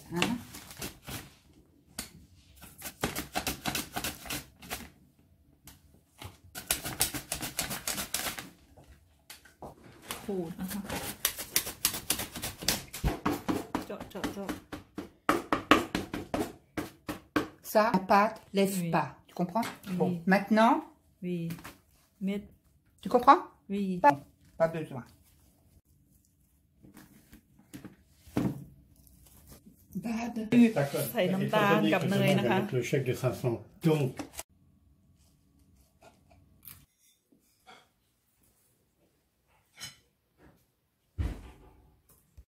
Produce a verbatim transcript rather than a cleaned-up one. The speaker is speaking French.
Hein? Ça, la pâte, lève oui. pas. Tu comprends? Oui. Bon, maintenant. Oui. Mais... Tu comprends? Oui. Pas, pas besoin. Bad. ใส่น้ำตาลกับเนยนะคะ Le chèque de cinq cents. Donc,